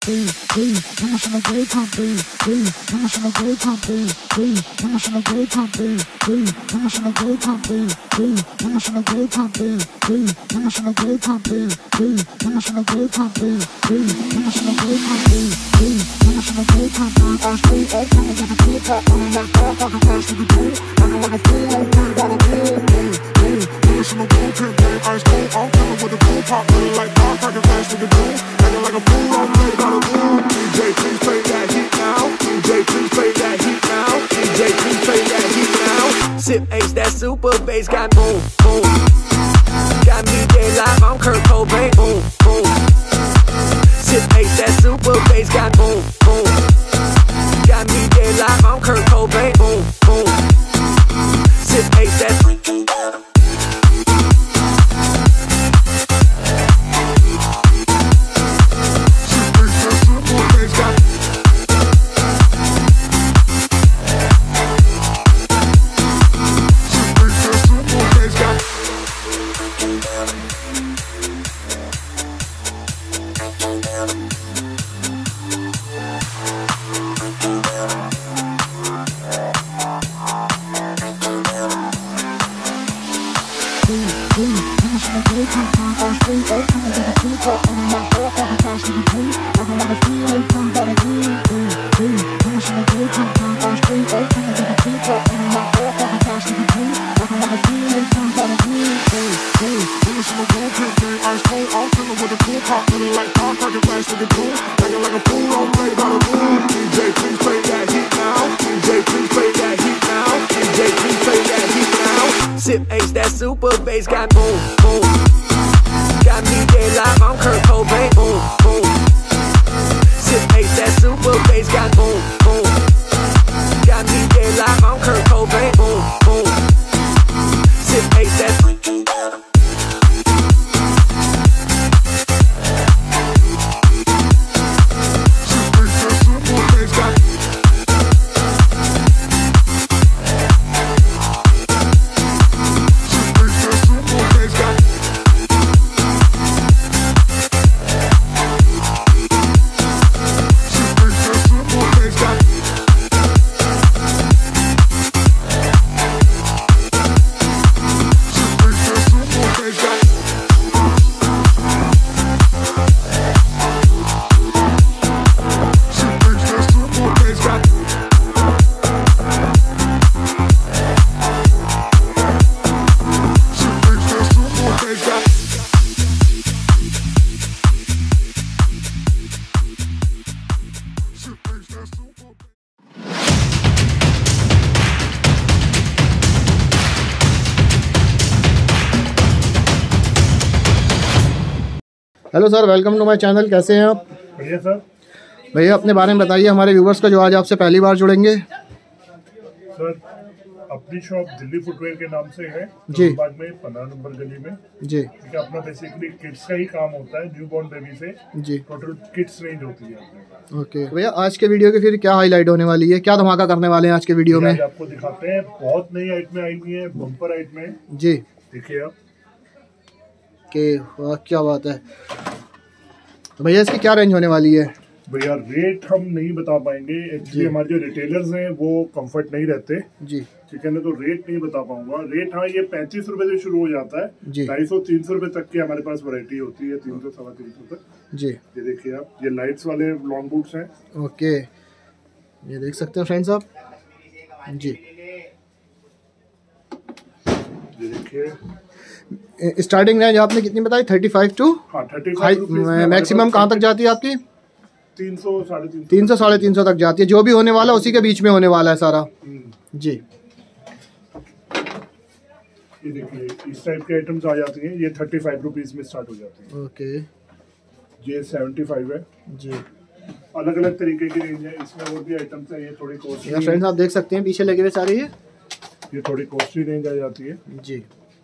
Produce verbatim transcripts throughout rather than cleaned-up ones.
Sip Ace, that super bass got boom, boom. Got me dead live, I'm Kurt Cobain, boom, boom. Sip Ace, that super bass got boom, boom. Got me dead live, I'm Kurt Cobain, boom, boom. Sip Ace, that freaking down. Sip Ace, that super bass got boom, boom. Got me dead live, I'm Kurt Cobain, boom, boom. Sip Ace, that super bass got boom, boom. Got me dead live, I'm Kurt Cobain, boom, boom. Sip Ace, that freaking down. Hello sir, welcome to my channel. कैसे हैं आप? बढ़िया sir. भैया अपने बारे में बताइए हमारे व्यूवर्स को जो आज आपसे पहली बार जुड़ेंगे। सर अपनी शॉप दिल्ली फुटवेयर के नाम से है जी, बाद में पंद्रह नंबर गली में जी। ठीक है। अपना बेसिकली किड्स का ही काम होता है, न्यू बॉर्न बेबी से जी टोटल किड्स रेंज होती है। ओके भैया, आज के वीडियो की फिर क्या हाईलाइट होने वाली है, क्या धमाका करने वाले हैं आज के वीडियो में? आपको दिखाते हैं, बहुत नई आइटमें आई हुई है, बम्पर आइटमें जी। देखिए आप के वाह, क्या बात है। तो भैया इसकी क्या रेंज होने वाली है? भैया रेट हम नहीं बता पाएंगे एक्चुअली, हमारे जो रिटेलर्स हैं वो कंफर्ट नहीं रहते जी, ठीक है ना, तो रेट नहीं बता पाऊंगा। रेट हाँ, ये पैंतीस रुपए से शुरू हो जाता है, ढाई सौ तीन सौ रुपए तक की हमारे पास वैरायटी होती है, तीन सौ सवा तीन सौ तक जी। ये देखिए आप, ये लाइट्स वाले लॉन्ग बूट्स हैं। ओके, ये देख सकते हैं फ्रेंड्स आप जी। ये देखिए स्टार्टिंग रेंज आपने कितनी बताई? थर्टी फाइव टू मैक्सिमम कहाँ तक जाती है आपकी? तीन सौ साढ़े तीन तीन सौ साढ़े तीन सौ तक जाती है। जो भी होने वाला उसी के बीच में होने वाला है सारा जी। ये देखिए इस टाइप के आइटम्स आ जाती हैं, ये थर्टी फाइव रुपीज में स्टार्ट हो जाती है। ओके, ये सेवेंटी फाइव है जी। अलग अलग तरीके की रेंज है, इसमें और भी आइटम्स है। ये थोड़ी कॉस्टली फ्रेंड्स आप देख सकते हैं पीछे लगे हुए सारे, ये ये थोड़ी कॉस्टली रेंज आ जाती है जी।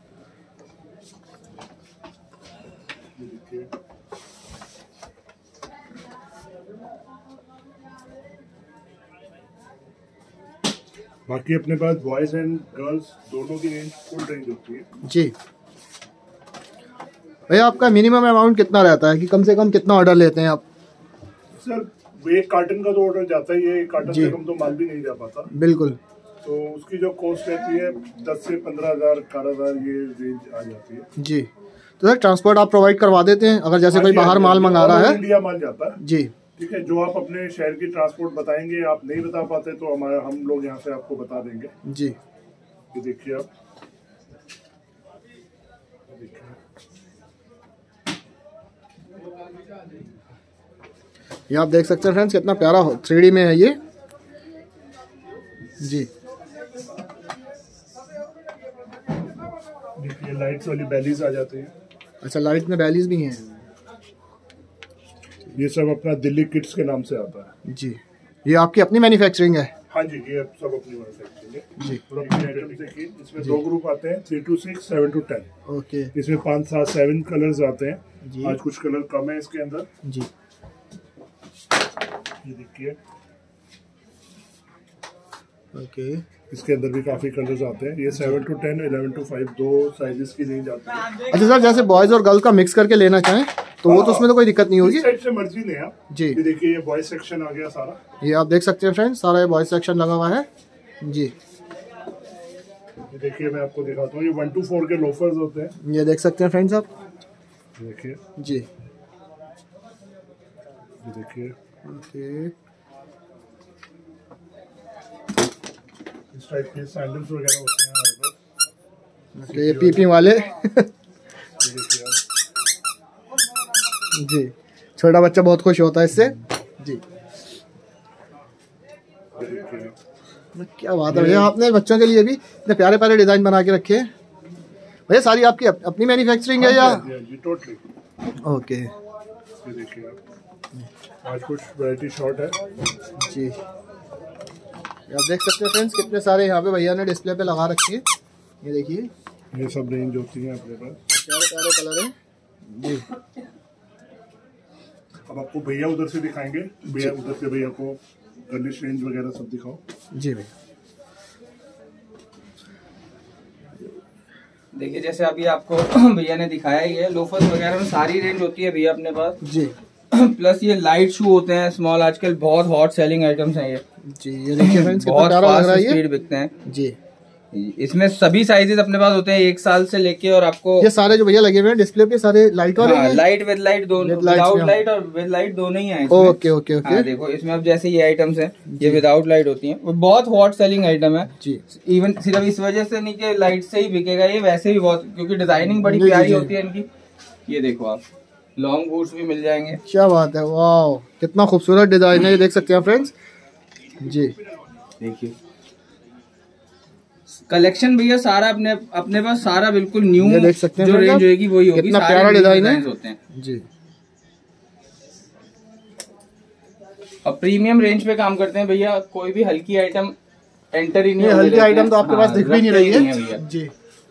बाकी अपने पास बॉयज एंड गर्ल्स दोनों की रेंज फुल रेंज होती है जी। भैया आपका मिनिमम अमाउंट कितना रहता है कि कम से कम कितना ऑर्डर लेते हैं आप? सर एक कार्टन का तो ऑर्डर जाता ही है, एक कार्टन से कम तो माल भी नहीं जा पाता। बिल्कुल। तो उसकी जो कॉस्ट रहती है दस से पंद्रह हजार अठारह हजार ये रेंज आ जाती है जी। तो सर ट्रांसपोर्ट आप प्रोवाइड करवा देते हैं अगर जैसे कोई बाहर माल मंगा रहा है? इंडिया माल जाता है जी। ठीक है, जो आप अपने शहर की ट्रांसपोर्ट बताएंगे, आप नहीं बता पाते तो हमारे हम लोग यहाँ से आपको बता देंगे जी। ये देखिए आप, ये आप देख सकते हैं फ्रेंड्स कितना प्यारा थ्री डी में है ये जी। देखिए लाइट्स वाली बैलीज आ जाती है। अच्छा, लाइट में बैलीज भी हैं। ये सब अपना दिल्ली किट्स के नाम से आता है जी। ये आपकी अपनी मैन्युफैक्चरिंग है? हाँ जी, ये सब अपनी मैन्युफैक्चरिंग है जी। इसमें दो ग्रुप आते हैं, three to six, seven to ten. Okay. इसमें पाँच सात सेवन कलर्स आते हैं जी। आज कुछ कलर कम है इसके अंदर जी। ये देखिए, ओके। इसके अंदर भी काफी कलर्स आते हैं। ये seven to ten, eleven to five दो साइजेस की रेंज आती है। अच्छा सर, जैसे बॉयज और गर्ल्स का मिक्स करके लेना चाहें तो वो तो उसमें तो कोई दिक्कत नहीं होगी? इस टाइप से मर्जी नहीं आप जी। ये देखिए, ये बॉयज सेक्शन आ गया सारा। ये आप देख सकते हैं फ्रेंड्स, सारा ये बॉयज सेक्शन लगा हुआ है जी। ये देखिए, मैं आपको दिखाता हूँ, ये वन टू फोर के लोफर्स होते हैं। ये देख सकते हैं फ्रेंड्स आप, देखिए जी। ये देखिए, ओके। इस टाइप के सैंडल्स वगैरह होते हैं हमारे पास। ओके, ये पीपी वाले ये देखिए आप, जी। छोटा बच्चा बहुत खुश होता है इससे जी। ये देखिए आप। क्या बात है भैया, आपने बच्चों के लिए भी इतने प्यारे प्यारे डिजाइन बना के रखे हैं भैया। सारी आपकी अप, अपनी मैन्युफैक्चरिंग है या? जी टोटली। ओके। ये देखिए आप, आज कुछ वैरायटी शॉर्ट है जी। आप देख सकते हैं फ्रेंड्स कितने सारे यहाँ पे भैया ने डिस्प्ले पे लगा रखी है। ये देखिए, ये सब रेंज होती है अपने पास, प्यारे प्यारे कलर हैं जी। अब आपको भैया उधर से दिखाएंगे, भैया उधर से भैया को गर्लिश रेंज वगैरह सब दिखाओ। जी भैया। देखिए, जैसे अभी आपको भैया ने दिखाया ही है, लोफर्स वगैरह में सारी रेंज होती है भैया अपने पास जी। प्लस ये लाइट शू होते हैं स्मॉल, आजकल बहुत हॉट सेलिंग आइटम्स हैं ये जी। ये देखिए फ्रेंड्स कितना बहुत प्यारा लग रहा है ये, स्पीड बिकते हैं जी। इसमें सभी साइजेस अपने पास होते हैं, एक साल से लेके, और आपको ये सारे जो भैया लगे हुए हैं डिस्प्ले पे सारे लाइट वाले हैं? लाइट विद लाइट दोनों, With lights विदाउट में। लाइट और विद लाइट दोनों ही हैं। Okay okay okay. हाँ, देखो इसमें अब जैसे ये आइटम्स हैं, ये विदाउट लाइट होती हैं, वो बहुत हॉट सेलिंग आइटम है जी। इवन सिर्फ इस वजह से नहीं कि लाइट से ही बिकेगा ये, वैसे भी बहुत, क्योंकि डिजाइनिंग बड़ी जी, जी, प्यारी जी। होती है इनकी। ये देखो आप, लॉन्ग बूट्स भी मिल जाएंगे। क्या बात है, वाह कितना खूबसूरत डिजाइन है, ये देख सकते हैं फ्रेंड्स जी। देखिए कलेक्शन भैया सारा अपने अपने पास सारा बिल्कुल न्यू, ये देख सकते हैं जो फ्रेंड्स रेंज होगी वही होगी। कितना सारे प्यारा new डिजाइन है designs होते हैं जी। अब प्रीमियम रेंज पे काम करते हैं भैया, कोई भी हल्की आइटम एंटर ही नहीं ये होने हल्की देते आइटम हैं। तो आपके हाँ, पास दिख भी नहीं रखते रही ही है भैया। जी।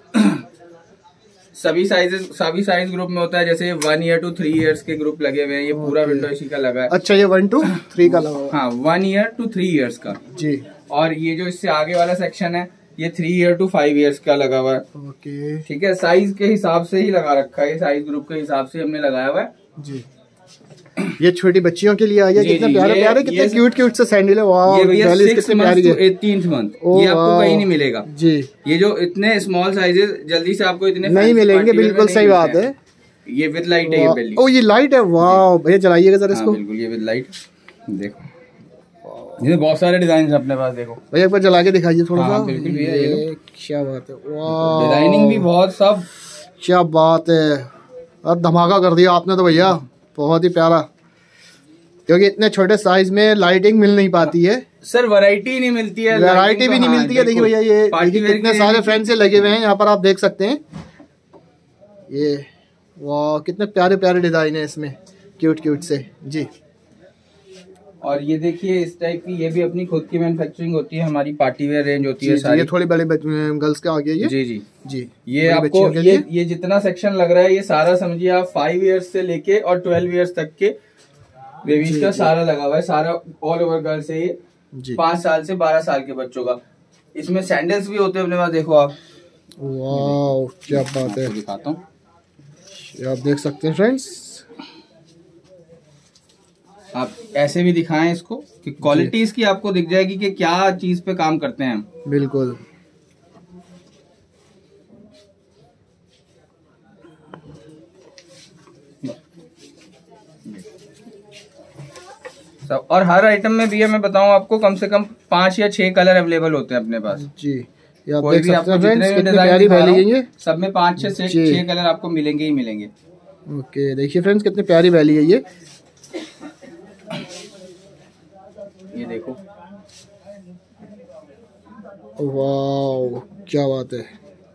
सभी साइजेस सभी साइज ग्रुप में होता है, जैसे one year to three years के ग्रुप लगे हुए हैं, ये पूरा विंडो इसी का लगा है। अच्छा, ये वन टू थ्री का लगा हुआ हाँ, one year to three years का जी। और ये जो इससे आगे वाला सेक्शन है ये three year to five years का लगा हुआ है। ओके ठीक है, साइज के हिसाब से ही लगा रखा है, साइज ग्रुप के हिसाब से हमने लगाया हुआ है जी। ये छोटी बच्चियों के लिए आ गया, जी, कितने जी, प्यारे ये- प्यारे, कितने ये- क्यूट क्यूट से सैंडल है, वाह। ये भैया बैलीज सिक्स कितनी मंथ प्यारी टू है, एटीन्थ मंथ, ओ ये आपको वाह। कहीं नहीं मिलेगा जी। ये जो इतने स्मॉल साइजेस जल्दी से आपको इतने नहीं fancy मिलेंगे, party wear में बिल्कुल नहीं सही मिलते बात हैं। है। ये विद लाइट है, ये बेली। ओ ये लाइट है, वाह भैया चलाइएगा सर हाँ, इसको। बिल्कुल ये विद लाइट। देखो इसमें बहुत सारे डिजाइन अपने पास, देखो भैया एक बार चला के दिखाइए थोड़ा हाँ, सा। बिल्कुल भैया, ये लो। क्या बात है, वाह। डिजाइनिंग भी बहुत सब, क्या बात है, और धमाका कर दिया आपने तो भैया, बहुत ही प्यारा। क्योंकि इतने छोटे साइज में लाइटिंग मिल नहीं पाती है सर वैरायटी नहीं मिलती है, वैरायटी भी नहीं मिलती है। देखिए भैया ये देखिए कितने सारे फ्रेंड से लगे हुए हैं यहाँ पर, आप देख सकते हैं ये, वाह कितने प्यारे प्यारे डिजाइन है इसमें, क्यूट क्यूट से जी। और ये देखिए इस टाइप की, ये भी अपनी खुद की मैन्युफैक्चरिंग होती है, हमारी पार्टी वेयर रेंज होती जी, है जी, सारी। ये थोड़ी बड़े गर्ल्स के आ गई है जी जी जी। ये बड़ी आपको बच्चियों के ये लिए। ये जितना सेक्शन लग रहा है ये सारा समझिए आप फाइव इयर्स से लेके और ट्वेल्व इयर्स तक के बेबीज जी, का जी। सारा लगा हुआ है, सारा ऑल ओवर गर्ल्स है ये, जी। पाँच साल से बारह साल के बच्चों का। इसमें सैंडल्स भी होते हैं अपने पास, देखो आप, वाह क्या बात है, आपको दिखाता हूँ। ये आप देख सकते हैं फ्रेंड्स। आप ऐसे भी दिखाएं इसको कि क्वालिटी इसकी आपको दिख जाएगी कि क्या चीज पे काम करते हैं हम। बिल्कुल। सब और हर आइटम में भी मैं बताऊं आपको कम से कम पांच या छह कलर अवेलेबल होते हैं अपने पास जी। ये आप कोई देख भी सकते आपको हैं जितने फ्रेंड्स, भी कितनी डिजाइन प्यारी दिखा रहा वैली है ये। हूं, सब में पांच छह छह कलर आपको मिलेंगे ही मिलेंगे। ओके, देखिए फ्रेंड्स कितनी प्यारी वैली है ये। ये देखो, वाह क्या बात है।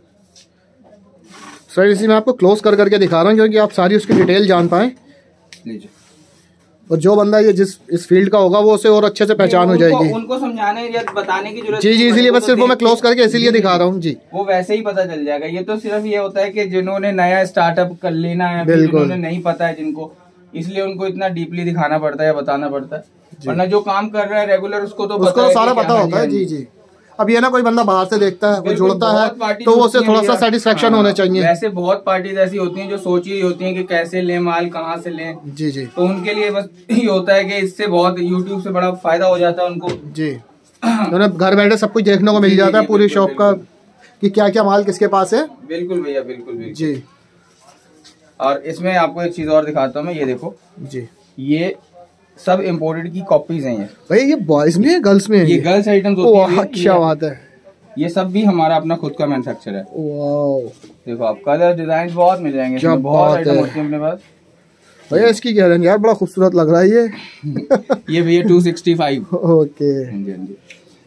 सर इसी में आपको क्लोज कर करके दिखा रहा हूँ क्योंकि आप सारी उसकी डिटेल जान पाए। लीजिए। और जो बंदा ये जिस इस फील्ड का होगा वो उसे और अच्छे से पहचान हो जाएगी। उनको समझाने या बताने की जरूरत जी जी, इसीलिए बस सिर्फ वो मैं क्लोज करके इसीलिए दिखा रहा हूँ जी। वो वैसे ही पता चल जाएगा। ये तो सिर्फ ये होता है कि जिन्होंने नया स्टार्टअप कर लेना है, जिन्होंने नहीं पता है जिनको, इसलिए उनको इतना डीपली दिखाना पड़ता है या बताना पड़ता है। वरना जो काम कर रहा है रेगुलर उसको तो उसको सारा पता होता है। जी जी। अब ये ना कोई बंदा बाहर से देखता है, कोई जुड़ता है तो वो उसे थोड़ा सा सेटिस्फेक्शन होना चाहिए। वैसे बहुत पार्टीज ऐसी होती हैं जो सोच ही होती हैं कि कैसे लें माल, कहाँ से लें। जी जी। तो उनके लिए बस ये होता है कि इससे बहुत यूट्यूब से बड़ा फायदा हो जाता है उनको। जी, तो घर बैठे सब कुछ देखने को मिल जाता है पूरी शॉप का कि क्या क्या माल किसके पास है। बिल्कुल भैया, बिल्कुल बिल्कुल जी। और इसमें आपको एक चीज और दिखाता हूँ मैं, ये देखो जी, ये सब इम्पोर्टेड की कॉपीज हैं। ये भाई ये बॉयज में है गर्ल्स में है? ये गर्ल्स आइटम्स होती है। क्या बात है। ये सब भी हमारा अपना खुद का मैन्युफैक्चर है। वाओ, देखो आप कलर डिजाइन बहुत मिल जाएंगे, क्या बहुत आइटम है। होती है अपने पास। भैया इसकी क्या है यार, बड़ा खूबसूरत लग रहा है ये। ये भैया टू सिक्सटी फाइव। ओके। हाँ जी, हाँ जी।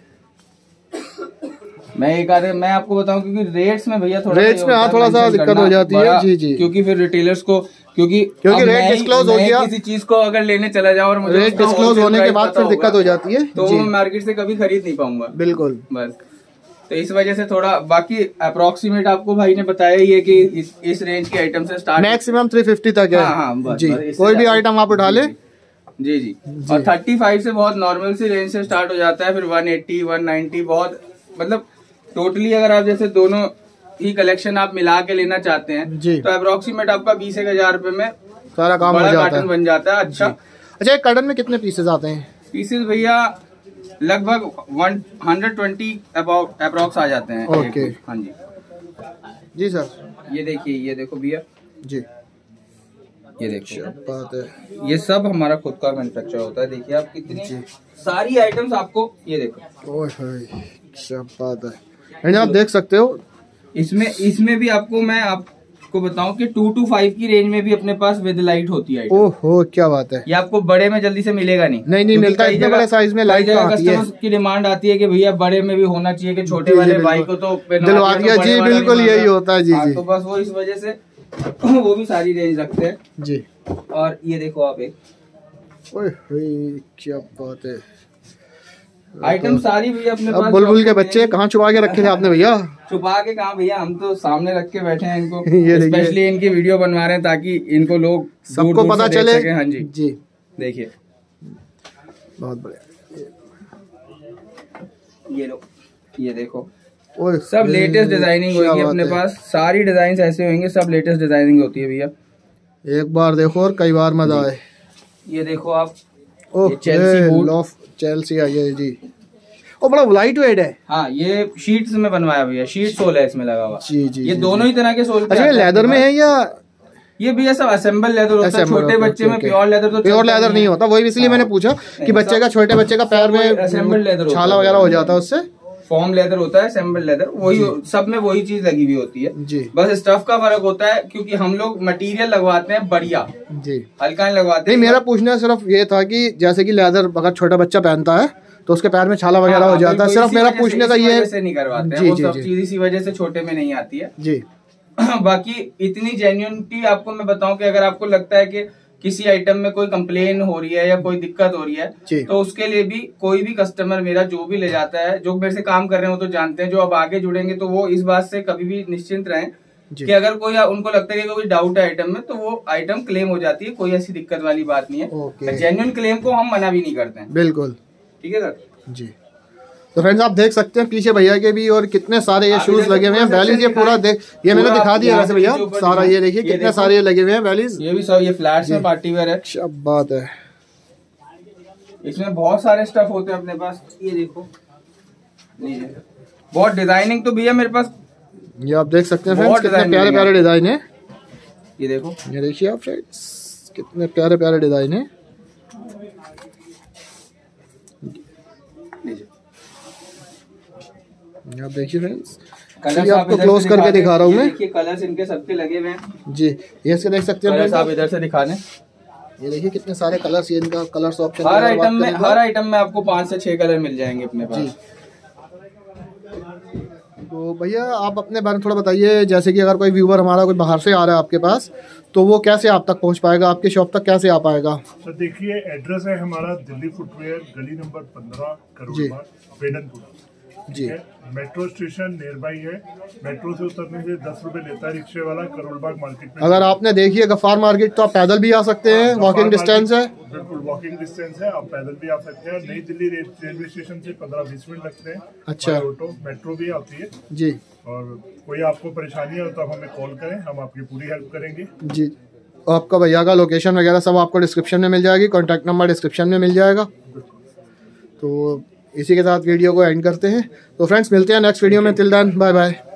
मैं एक आधे मैं आपको बताऊं क्योंकि रेट्स में भैया थोड़ा रेट्स में हाँ थोड़ा सा दिक्कत हो जाती है। जी जी, क्योंकि फिर रिटेलर्स को क्योंकि क्योंकि रेट डिस्क्लोज हो गया, किसी चीज को अगर लेने चला जाऊं और मुझे रेट डिस्क्लोज होने के बाद फिर दिक्कत हो जाती है, तो मैं मार्केट से कभी खरीद नहीं पाऊंगा। बिल्कुल। बस तो इस वजह से थोड़ा, बाकी अप्रोक्सीमेट आपको भाई ने बताया ही है कि इस, इस रेंज के आइटम से स्टार्ट मैक्सिमम थ्री फिफ्टी तक है। हाँ, हाँ, बस, जी, बस, कोई भी आइटम आप उठा ले। जी जी। और थर्टी फाइव से बहुत नॉर्मल सी रेंज से स्टार्ट हो जाता है, फिर वन एट्टी वन नाइन्टी बहुत, मतलब टोटली अगर आप जैसे दोनों ही कलेक्शन आप मिला के लेना चाहते हैं जी, तो अप्रोक्सीमेट आपका बीस एक हजार रुपए में सारा काम हो बड़ा जाता कार्टन है। बन जाता है। अच्छा अच्छा, एक कार्टन में कितने पीसेस आते हैं? पीसेस भैया लगभग वन हंड्रेड ट्वेंटी अप्रोक्स आ जाते हैं। ओके। हाँ जी जी सर। ये देखिए, ये देखो भैया जी, ये देखो बात है। ये सब हमारा खुद का मैन्युफैक्चर होता है। देखिए आप कितनी सारी आइटम्स आपको, ये देखो ओए होए क्या बात है। आप देख सकते हो इसमें इसमें भी आपको मैं आपको बताऊं कि टू टू फाइव की रेंज में भी अपने पास विद लाइट होती है। ओहो क्या बात है। ये आपको बड़े में जल्दी से मिलेगा नहीं। नहीं नहीं मिलता, इतने बड़े साइज में लाइट का आती है। की डिमांड आती है कि भैया बड़े में भी होना चाहिए कि छोटे वाले भाई को तो दिलवा दिया। जी बिल्कुल यही होता है। जी जी, तो बस वो इस वजह से वो भी सारी रेंज रखते हैं जी। और ये देखो आप एक ओए होए क्या बात है। आइटम सारी भैया अपने पास। बुलबुल के बच्चे कहाँ छुपा के रखे थे आपने भैया? छुपा के कहाँ भैया, हम तो सामने रख के बैठे हैं इनको। ये स्पेशली इनकी वीडियो बनवा रहे हैं ताकि इनको लोग सबको पता चले। हाँ जी जी, देखिए बहुत बढ़िया। ये लो, ये देखो ओए सब लेटेस्ट डिजाइनिंग होगी अपने पास। सारी डिजाइन ऐसे होंगे, सब लेटेस्ट डिजाइनिंग होती है भैया। एक बार देखो और कई बार मजा आए। ये देखो आप, ओह चेल्सी बूट, चेल्सी आई है जी। और बड़ा लाइट वेट है। हाँ ये शीट्स में बनवाया भैया, शीट सोल है इसमें लगा हुआ। जी जी, ये जी, दोनों जी। ही तरह के सोल। अच्छा ये लेदर में है या ये भैया सब असेंबल लेदर होता है। छोटे बच्चे में प्योर लेदर तो प्योर लेदर नहीं होता, वही इसलिए मैंने पूछा कि बच्चे का, छोटे बच्चे का पैर में असेंबल लेदर छाला वगैरह हो जाता है उससे। फॉर्म लेदर होता है, असेंबल लेदर, वही सब में वही चीज लगी हुई होती है जी। बस स्टफ का फर्क होता है क्योंकि हम लोग मटेरियल लगवाते हैं बढ़िया जी, हल्का नहीं लगवाते। नहीं मेरा पूछना सिर्फ ये था कि जैसे कि लेदर अगर छोटा बच्चा पहनता है तो उसके पैर में छाला वगैरह हो जाता है। सिर्फ मेरा पूछने का ये से नहीं करवाते हैं, वो सब चीज इसी वजह से छोटे में नहीं आती है जी। बाकी इतनी जेन्युइनिटी आपको मैं बताऊं कि अगर आपको लगता है कि किसी आइटम में कोई कंप्लेन हो रही है या कोई दिक्कत हो रही है तो उसके लिए भी कोई भी कस्टमर मेरा जो भी ले जाता है, जो मेरे से काम कर रहे हो तो जानते हैं, जो अब आगे जुड़ेंगे तो वो इस बात से कभी भी निश्चिंत रहें कि अगर कोई उनको लगता है कि कोई डाउट है आइटम में तो वो आइटम क्लेम हो जाती है। कोई ऐसी दिक्कत वाली बात नहीं है। जेन्युइन क्लेम को हम मना भी नहीं करते हैं। बिल्कुल ठीक है सर जी। तो फ्रेंड्स आप देख सकते हैं पीछे भैया के भी और कितने सारे ये शूज लगे हुए हैं। वैलीज ये पूरा देख, ये मैंने दिखा दिया वैसे भैया सारा। ये देखिए कितने सारे ये लगे हुए हैं वैलीज। ये भी सब ये फ्लैट्स में पार्टी वेयर है। क्या बात है। इसमें बहुत सारे स्टफ होते हैं अपने पास। ये देखो, ये बहुत डिजाइनिंग तो भैया मेरे पास, ये आप देख सकते हैं फ्रेंड्स कितने प्यारे प्यारे डिजाइन है। ये देखो, ये देखिए आप फ्रेंड्स कितने प्यारे प्यारे डिजाइन है। आप देखिए फ्रेंड्स, कलर आपको क्लोज करके दिखा रहा हूँ मैं। देखिए कलर्स इनके सबके लगे हुए हैं जी, ये इसके देख सकते हैं आप इधर से दिखा दें। ये देखिए कितने सारे कलर्स, ये इनका कलर्स ऑप्शन हर आइटम में हर आइटम में आपको पाँच से छह कलर मिल जाएंगे अपने पास जी। तो भैया आप अपने बारे में थोड़ा बताइए, जैसे कि अगर कोई व्यूवर हमारा कोई बाहर से आ रहा है आपके पास, तो वो कैसे आप तक पहुंच पाएगा, आपकी शॉप तक कैसे आ पाएगा? तो देखिए एड्रेस है हमारा दिल्ली फुटवेयर, गली नंबर पंद्रह, करोल बाग, वेडनपुर जी। मेट्रो स्टेशन नियर बाई है, मेट्रो से उतरने से दस रुपए लेता है रिक्शे वाला, करोल बाग मार्केट में। अगर आपने देखिए गफ्फार मार्केट, तो आप पैदल भी आ सकते हैं, वॉकिंग डिस्टेंस है। बिल्कुल वॉकिंग डिस्टेंस है, आप पैदल भी आ सकते हैं। नई दिल्ली रेलवे स्टेशन से पंद्रह बीस मिनट लगते हैं। अच्छा, ऑटो मेट्रो भी आती है जी। और कोई आपको परेशानी हो तो आप हमें कॉल करें, हम आपकी पूरी हेल्प करेंगे जी। आपका भैया का लोकेशन वगैरह सब आपको डिस्क्रिप्शन में मिल जाएगी, कॉन्टैक्ट नंबर डिस्क्रिप्शन में मिल जाएगा। तो इसी के साथ वीडियो को एंड करते हैं। तो फ्रेंड्स मिलते हैं नेक्स्ट वीडियो में, टिल देन बाय बाय।